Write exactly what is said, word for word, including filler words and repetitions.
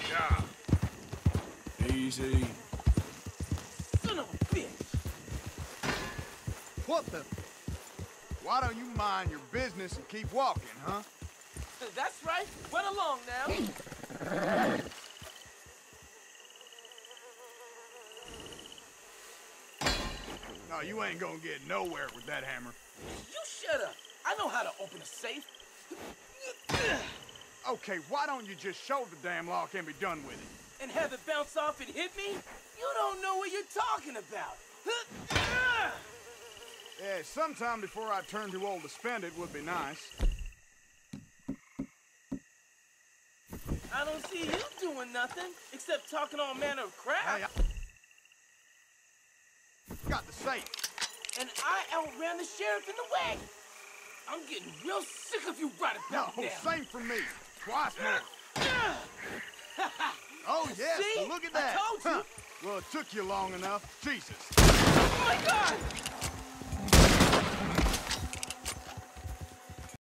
job. Easy. Son of a bitch! What the? Why don't you mind your business and keep walking, huh? That's right. Run along now. No, you ain't gonna get nowhere with that hammer. You shut up. I know how to open a safe. Okay, why don't you just show the damn lock and be done with it? And have it bounce off and hit me? You don't know what you're talking about. Yeah, sometime before I turn too old to spend it would be nice. I don't see you doing nothing except talking all manner of crap. Hey, I got the safe. And I outran the sheriff in the wagon. I'm getting real sick of you right about No, now. same for me. Twice more. Oh, yes, See? look at I that. told you. Huh. Well, it took you long enough. Jesus. Oh, my God!